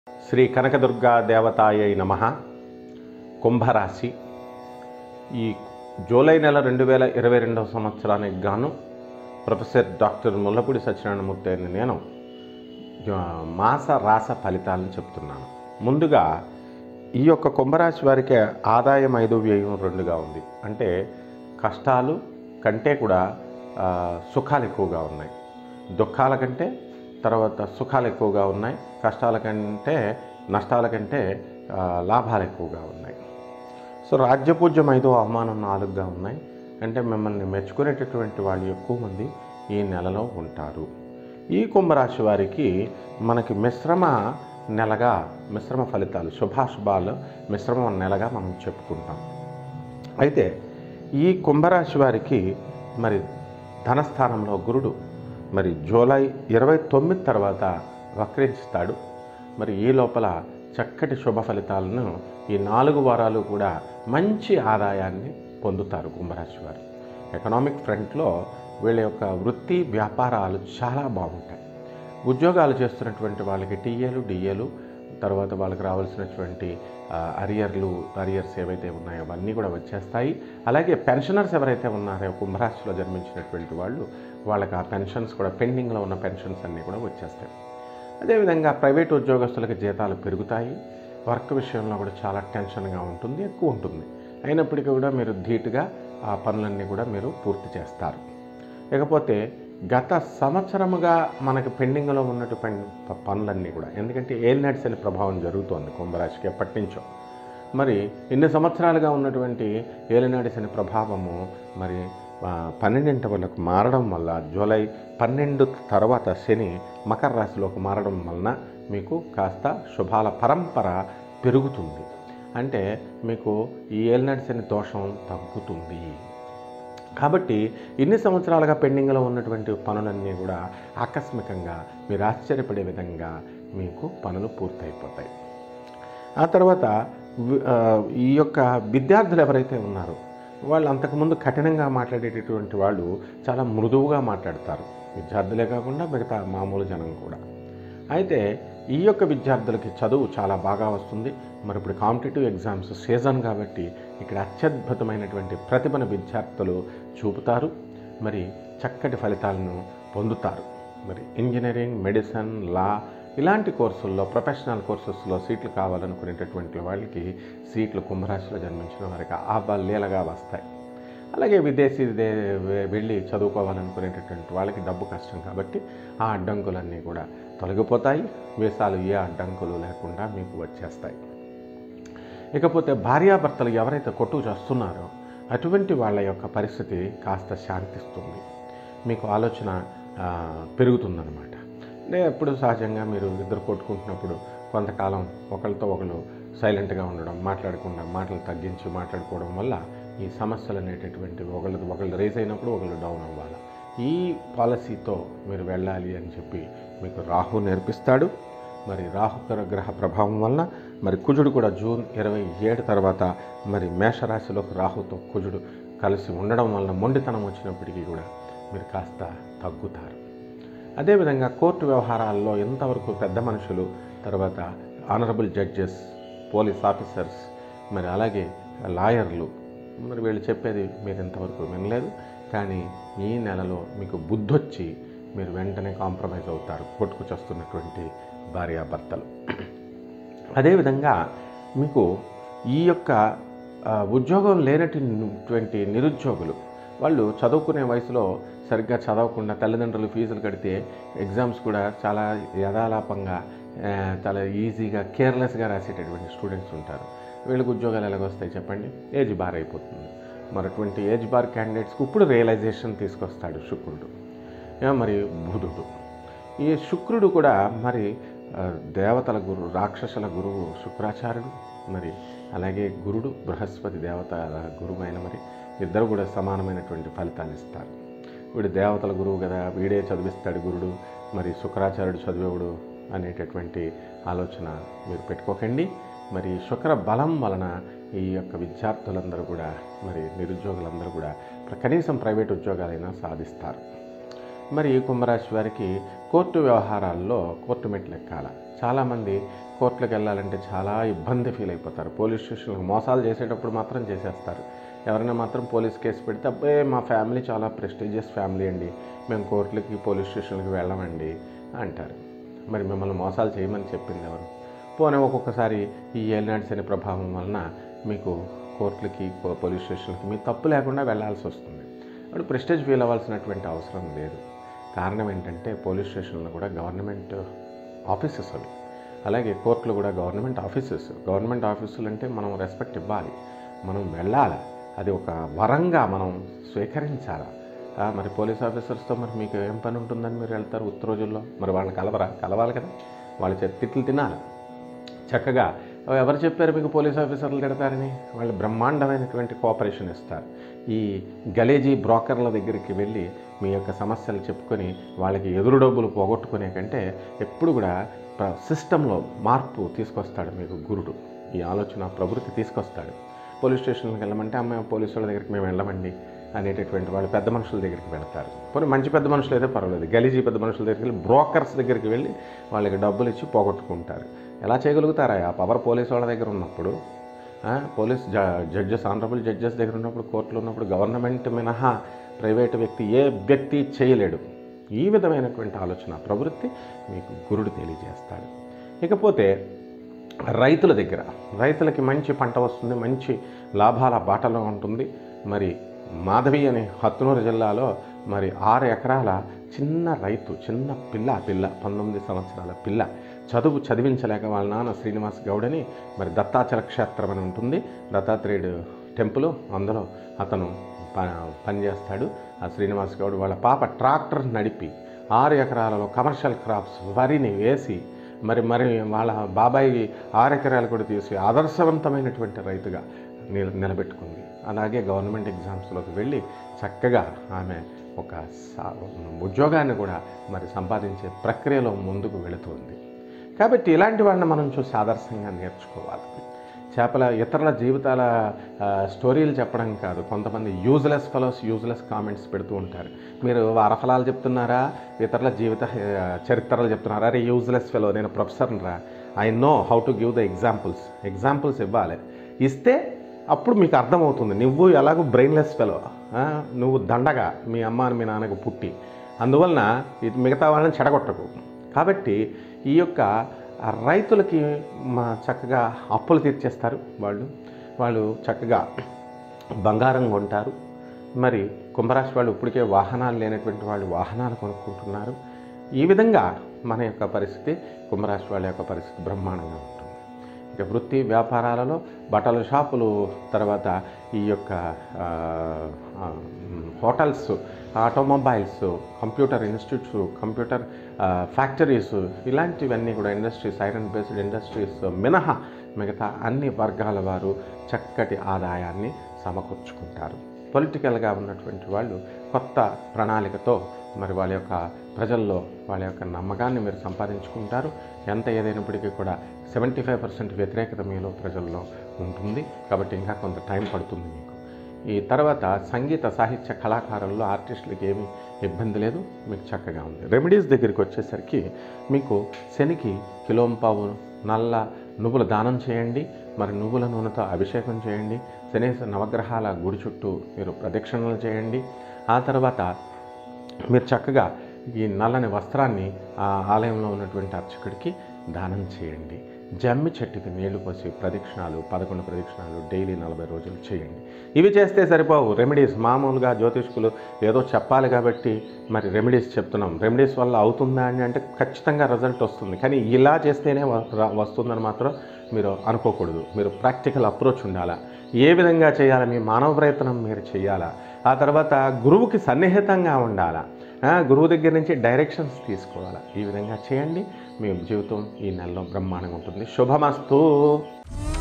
శ్రీ కనకదుర్గా దేవతాయై నమః. కుంభరాశి ఈ జూలై నెల 2022 సంవత్సరానికి గాను ప్రొఫెసర్ డాక్టర్ ముల్లపూడి సత్యనారాయణమూర్తి అయిన నేను మాస రాస ఫలితాలను చెప్తున్నాను. ముందుగా ఈ యొక్క కుంభరాశి వారికి ఆదాయం 5, వ్యయం 2గా ఉంది. అంటే కష్టాలు కంటే కూడా సుఖాలు ఎక్కువగా ఉన్నాయి. దుఃఖాల కంటే తర్వాత సుఖాలు ఎక్కువగా ఉన్నాయి. కష్టాల కంటే నష్టాల కంటే లాభాలు ఎక్కువగా ఉన్నాయి. సో రాజ్యపూజ్యం 5, అవమానం 4గా ఉన్నాయి. అంటే మిమ్మల్ని మెచ్చుకునేటటువంటి వాళ్ళు ఎక్కువ మంది ఈ నెలలో ఉంటారు. ఈ కుంభరాశి వారికి మనకి మిశ్రమ నెలగా, మిశ్రమ ఫలితాలు, శుభాశుభాలు మిశ్రమ నెలగా మనం చెప్పుకుంటాం. అయితే ఈ కుంభరాశి వారికి మరి ధనస్థానంలో గురుడు మరి జూలై 29 తర్వాత వక్రించుతాడు. మరి ఈ లోపల చక్కటి శుభ ఫలితాలను ఈ 4 వారాలు కూడా మంచి ఆదాయాన్ని పొందుతారు కుంభరాశి వారు. ఎకనామిక్ ఫ్రంట్లో వీళ్ళ యొక్క వృత్తి వ్యాపారాలు చాలా బాగుంటాయి. ఉద్యోగాలు చేస్తున్నటువంటి వాళ్ళకి టీఏలు, డిఏలు, తర్వాత వాళ్ళకి రావాల్సినటువంటి అరియర్స్ ఏవైతే ఉన్నాయో అవన్నీ కూడా వచ్చేస్తాయి. అలాగే పెన్షనర్స్ ఎవరైతే ఉన్నారో కుంభరాశిలో జన్మించినటువంటి వాళ్ళు, వాళ్ళకి ఆ పెన్షన్స్ కూడా, పెండింగ్లో ఉన్న పెన్షన్స్ అన్నీ కూడా వచ్చేస్తాయి. అదేవిధంగా ప్రైవేట్ ఉద్యోగస్తులకి జీతాలు పెరుగుతాయి. వర్క్ విషయంలో కూడా చాలా టెన్షన్గా ఉంటుంది, ఎక్కువ ఉంటుంది. అయినప్పటికీ కూడా మీరు ధీటుగా ఆ పనులన్నీ కూడా మీరు పూర్తి చేస్తారు. ఇకపోతే గత సంవత్సరముగా మనకి పెండింగ్లో ఉన్నటువంటి పనులన్నీ కూడా, ఎందుకంటే ఏలినాటి శని ప్రభావం జరుగుతోంది కుంభరాశికి ఎప్పటి నుంచో. మరి ఇన్ని సంవత్సరాలుగా ఉన్నటువంటి ఏలినాటి శని ప్రభావము మరి 12 వరకు మారడం వల్ల, జూలై 12 తర్వాత శని మకర రాశిలోకి మారడం వలన మీకు కాస్త శుభాల పరంపర పెరుగుతుంది. అంటే మీకు ఈ ఏలినాటి శని దోషం తగ్గుతుంది. కాబట్టి ఇన్ని సంవత్సరాలుగా పెండింగ్లో ఉన్నటువంటి పనులన్నీ కూడా ఆకస్మికంగా మీరు ఆశ్చర్యపడే విధంగా మీకు పనులు పూర్తయిపోతాయి. ఆ తర్వాత ఈ యొక్క విద్యార్థులు ఎవరైతే ఉన్నారో వాళ్ళు అంతకుముందు కఠినంగా మాట్లాడేటటువంటి వాళ్ళు చాలా మృదువుగా మాట్లాడతారు. విద్యార్థులే కాకుండా మిగతా మామూలు జనం కూడా. అయితే ఈ యొక్క విద్యార్థులకి చదువు చాలా బాగా వస్తుంది. మరి ఇప్పుడు కాంపిటేటివ్ ఎగ్జామ్స్ సీజన్ కాబట్టి ఇక్కడ అత్యద్భుతమైనటువంటి ప్రతిభను విద్యార్థులు చూపుతారు. మరి చక్కటి ఫలితాలను పొందుతారు. మరి ఇంజనీరింగ్, మెడిసిన్, లా ఇలాంటి కోర్సుల్లో, ప్రొఫెషనల్ కోర్సెస్లో సీట్లు కావాలనుకునేటటువంటి వాళ్ళకి సీట్లు కుంభరాశిలో జన్మించిన వారికి లీలగా వస్తాయి. అలాగే విదేశీ వెళ్ళి చదువుకోవాలనుకునేటటువంటి వాళ్ళకి డబ్బు కష్టం కాబట్టి ఆ అడ్డంకులన్నీ కూడా తొలగిపోతాయి. వీసాలు ఏ అడ్డంకులు లేకుండా మీకు వచ్చేస్తాయి. ఇకపోతే భార్యాభర్తలు ఎవరైతే కొట్టుకు చేస్తున్నారో అటువంటి వాళ్ళ యొక్క పరిస్థితి కాస్త శాంతిస్తుంది. మీకు ఆలోచన పెరుగుతుందన్నమాట. ఎప్పుడు సహజంగా మీరు ఇద్దరు కొట్టుకుంటున్నప్పుడు కొంతకాలం ఒకరితో ఒకరు సైలెంట్గా ఉండడం, మాట్లాడకుండా మాటలు తగ్గించి మాట్లాడుకోవడం వల్ల ఈ సమస్యలు అనేటటువంటివి ఒకళ్ళు రేజ్ అయినప్పుడు ఒకళ్ళు డౌన్ అవ్వాలి. ఈ పాలసీతో మీరు వెళ్ళాలి అని చెప్పి మీకు రాహు నేర్పిస్తాడు. మరి రాహు గ్రహ ప్రభావం వలన మరి కుజుడు కూడా జూన్ 27 తర్వాత మరి మేషరాశిలోకి రాహుతో కుజుడు కలిసి ఉండడం వలన మొండితనం వచ్చినప్పటికీ కూడా మీరు కాస్త తగ్గుతారు. అదేవిధంగా కోర్టు వ్యవహారాల్లో ఎంతవరకు పెద్ద మనుషులు, తర్వాత ఆనరబుల్ జడ్జెస్, పోలీస్ ఆఫీసర్స్, మరి అలాగే లాయర్లు, మరి వీళ్ళు చెప్పేది మీరు ఎంతవరకు వినలేదు. కానీ ఈ నెలలో మీకు బుద్ధొచ్చి మీరు వెంటనే కాంప్రమైజ్ అవుతారు కొట్టుకు చేస్తున్నటువంటి భార్యాభర్తలు. అదేవిధంగా మీకు ఈ యొక్క ఉద్యోగం లేనటువంటి నిరుద్యోగులు, వాళ్ళు చదువుకునే వయసులో సరిగ్గా చదవకుండా తల్లిదండ్రులు ఫీజులు కడితే ఎగ్జామ్స్ కూడా చాలా యథాలాపంగా, చాలా ఈజీగా, కేర్లెస్గా రాసేటటువంటి స్టూడెంట్స్ ఉంటారు. వీళ్ళకి ఉద్యోగాలు ఎలాగొస్తాయి చెప్పండి? ఏజ్ బార్ అయిపోతుంది. మరి అటువంటి ఏజ్ బార్ క్యాండిడేట్స్కి ఇప్పుడు రియలైజేషన్ తీసుకొస్తాడు శుక్రుడు, మరి బుధుడు. ఈ శుక్రుడు కూడా మరి దేవతల గురువు, రాక్షసుల గురువు శుక్రాచార్యుడు, మరి అలాగే గురుడు బృహస్పతి దేవతల గురువు అయిన మరి ఇద్దరు కూడా సమానమైనటువంటి ఫలితాలు ఇస్తారు. వీడు దేవతల గురువు కదా, వీడే చదివిస్తాడు గురుడు, మరి శుక్రాచార్యుడు చదివేవుడు అనేటటువంటి ఆలోచన మీరు పెట్టుకోకండి. మరి శుక్ర బలం వలన ఈ యొక్క విద్యార్థులందరూ కూడా, మరి నిరుద్యోగులందరూ కూడా కనీసం ప్రైవేట్ ఉద్యోగాలైనా సాధిస్తారు. మరి కుంభరాశి వారికి కోర్టు వ్యవహారాల్లో కోర్టు మెట్లు ఎక్కాల, చాలామంది కోర్టులకు వెళ్ళాలంటే చాలా ఇబ్బంది ఫీల్ అయిపోతారు. పోలీస్ స్టేషన్లకు మోసాలు చేసేటప్పుడు మాత్రం చేసేస్తారు. ఎవరైనా మాత్రం పోలీస్ కేసు పెడితే అబ్బే మా ఫ్యామిలీ చాలా ప్రెస్టీజియస్ ఫ్యామిలీ అండి, మేము కోర్టులకి పోలీస్ స్టేషన్లకి వెళ్ళమండి అంటారు. మరి మిమ్మల్ని మోసాలు చేయమని చెప్పింది ఎవరు? పోనీ ఒక్కొక్కసారి ఈ ఏలినాటి శని ప్రభావం వలన మీకు కోర్టులకి పోలీస్ స్టేషన్లకి మీ తప్పు లేకుండా వెళ్ళాల్సి వస్తుంది. అప్పుడు ప్రెస్టేజ్ ఫీల్ అవ్వాల్సినటువంటి అవసరం లేదు. కారణం ఏంటంటే పోలీస్ స్టేషన్లో కూడా గవర్నమెంట్ ఆఫీసెస్ అవి, అలాగే కోర్టులు కూడా గవర్నమెంట్ ఆఫీసెస్. గవర్నమెంట్ ఆఫీసులు అంటే మనం రెస్పెక్ట్ ఇవ్వాలి, మనం వెళ్ళాలి, అది ఒక వరంగా మనం స్వీకరించాలి. మరి పోలీస్ ఆఫీసర్స్తో మరి మీకు ఏం పని ఉంటుందని మీరు వెళ్తారు ఉత్త రోజుల్లో? మరి వాళ్ళని కలవాలి కదా, వాళ్ళ తిట్లు తినాలి చక్కగా. ఎవరు చెప్పారు మీకు పోలీస్ ఆఫీసర్లు తిడతారని? వాళ్ళు బ్రహ్మాండమైనటువంటి కోఆపరేషన్ ఇస్తారు. ఈ గలేజీ బ్రోకర్ల దగ్గరికి వెళ్ళి మీ యొక్క సమస్యలు చెప్పుకొని వాళ్ళకి ఎదురు డబ్బులు పోగొట్టుకునే కంటే ఎప్పుడు కూడా సిస్టంలో మార్పు తీసుకొస్తాడు మీకు గురుడు. ఈ ఆలోచన ప్రవృత్తి తీసుకొస్తాడు. పోలీస్ స్టేషన్కి వెళ్ళమంటే అమ్మాయి పోలీసు వాళ్ళ దగ్గరికి మేము వెళ్ళమండి అనేటటువంటి వాళ్ళు పెద్ద మనుషుల దగ్గరికి వెళ్తారు. పోనీ మంచి పెద్ద మనుషులు అయితే పర్వాలేదు, గలీజీ పెద్ద మనుషుల దగ్గరికి వెళ్ళి బ్రోకర్స్ దగ్గరికి వెళ్ళి వాళ్ళకి డబ్బులు ఇచ్చి పోగొట్టుకుంటారు. ఎలా చేయగలుగుతారా ఆ పవర్ పోలీసు వాళ్ళ దగ్గర ఉన్నప్పుడు? పోలీస్ జడ్జెస్, ఆనరబుల్ జడ్జెస్ దగ్గర ఉన్నప్పుడు, కోర్టులో ఉన్నప్పుడు గవర్నమెంట్ మినహా ప్రైవేటు వ్యక్తి ఏ వ్యక్తి చేయలేడు. ఈ విధమైనటువంటి ఆలోచన ప్రవృత్తి మీకు గురుడు తెలియజేస్తాడు. ఇకపోతే రైతుల దగ్గర, రైతులకి మంచి పంట వస్తుంది, మంచి లాభాల బాటలో ఉంటుంది. మరి మాధవి అనే హత్నూరు జిల్లాలో మరి 6 ఎకరాల చిన్న రైతు, చిన్న పిల్ల 19 సంవత్సరాల పిల్ల చదివించలేక వాళ్ళ నాన్న శ్రీనివాస్ గౌడని మరి దత్తాచల క్షేత్రం అని ఉంటుంది, దత్తాత్రేయుడు టెంపుల్, అందులో అతను పనిచేస్తాడు. ఆ శ్రీనివాస్ గౌడ్ వాళ్ళ పాప ట్రాక్టర్ నడిపి 6 ఎకరాలలో కమర్షియల్ క్రాప్స్ వరిని వేసి మరి వాళ్ళ బాబాయి 6 ఎకరాలు కూడా తీసి ఆదర్శవంతమైనటువంటి రైతుగా నిలబెట్టుకుంది. అలాగే గవర్నమెంట్ ఎగ్జామ్స్లోకి వెళ్ళి చక్కగా ఆమె ఒక ఉద్యోగాన్ని కూడా మరి సంపాదించే ప్రక్రియలో ముందుకు వెళుతుంది. కాబట్టి ఇలాంటి వాళ్ళని మనం చూసి ఆదర్శంగా నేర్చుకోవాలి. ఇతరుల జీవితాల స్టోరీలు చెప్పడం కాదు. కొంతమంది యూజ్లెస్ ఫెలోస్ యూజ్లెస్ కామెంట్స్ పెడుతూ ఉంటారు. మీరు వారఫలాలు చెప్తున్నారా, ఇతరుల జీవిత చరిత్రలు చెప్తున్నారా? అరే యూజ్లెస్ ఫెలో, నేను ప్రొఫెసర్ని రా, I know how to give the examples ఇవ్వాలి. ఇస్తే అప్పుడు మీకు అర్థమవుతుంది నువ్వు ఎలాగో బ్రెయిన్లెస్ ఫెలో, నువ్వు దండగా మీ అమ్మ మీ నాన్నకు పుట్టి, అందువలన మిగతా వాళ్ళని చెడగొట్టకు. కాబట్టి ఈ యొక్క రైతులకి చక్కగా అప్పులు తీర్చేస్తారు. వాళ్ళు చక్కగా బంగారం కొంటారు. మరి కుంభరాశి వాళ్ళు ఇప్పటికే వాహనాలు లేనటువంటి వాళ్ళు వాహనాలు కొనుక్కుంటున్నారు. ఈ విధంగా మన యొక్క పరిస్థితి, కుంభరాశి వాళ్ళ యొక్క పరిస్థితి బ్రహ్మాండంగా ఉంటుంది. ఇక వృత్తి వ్యాపారాలలో బట్టల షాపులు, తర్వాత ఈ యొక్క hotels, automobiles, computer institutes, computer factories, ఇలాంటివన్నీ కూడా ఇండస్ట్రీస్, ఐరన్ బేస్డ్ ఇండస్ట్రీస్ మినహా మిగతా అన్ని వర్గాల వారు చక్కటి ఆదాయాన్ని సమకూర్చుకుంటారు. పొలిటికల్గా ఉన్నటువంటి వాళ్ళు కొత్త ప్రణాళికతో మరి వాళ్ళ యొక్క ప్రజల్లో వాళ్ళ యొక్క నమ్మకాన్ని మీరు సంపాదించుకుంటారు. ఎంత ఏదైనప్పటికీ కూడా 75% వ్యతిరేకత మీలో ప్రజల్లో ఉంటుంది. కాబట్టి ఇంకా కొంత టైం పడుతుంది మీకు. ఈ తర్వాత సంగీత సాహిత్య కళాకారుల్లో ఆర్టిస్టులకి ఏమీ ఇబ్బంది లేదు, మీకు చక్కగా ఉంది. రెమెడీస్ దగ్గరికి వచ్చేసరికి మీకు శనికి కిలోంపావు నల్ల నువ్వుల దానం చేయండి. మరి నువ్వుల నూనెతో అభిషేకం చేయండి. శనేశ్వర నవగ్రహాల గుడి చుట్టూ మీరు ప్రదక్షిణలు చేయండి. ఆ తర్వాత మీరు చక్కగా ఈ నల్లని వస్త్రాన్ని ఆ ఆలయంలో ఉన్నటువంటి అర్చకుడికి దానం చేయండి. జమ్మి చెట్టుకి నీళ్లు పోసి 11 ప్రదక్షిణాలు డైలీ 40 రోజులు చేయండి. ఇవి చేస్తే సరిపోవు రెమెడీస్. మామూలుగా జ్యోతిష్కులు ఏదో చెప్పాలి కాబట్టి మరి రెమెడీస్ చెప్తున్నాం. రెమెడీస్ వల్ల అవుతుందా అని అంటే ఖచ్చితంగా రిజల్ట్ వస్తుంది, కానీ ఇలా చేస్తేనే వస్తుందని మాత్రం మీరు అనుకోకూడదు. మీరు ప్రాక్టికల్ అప్రోచ్ ఉండాలా, ఏ విధంగా చేయాలా, మీ మానవ ప్రయత్నం మీరు చేయాలా. ఆ తర్వాత గురువుకి సన్నిహితంగా ఉండాలా, గురువు దగ్గర నుంచి డైరెక్షన్స్ తీసుకోవాలా. ఈ విధంగా చేయండి, మీ జీవితం ఈ నెలలో బ్రహ్మాండంగా ఉంటుంది. శుభమస్తు.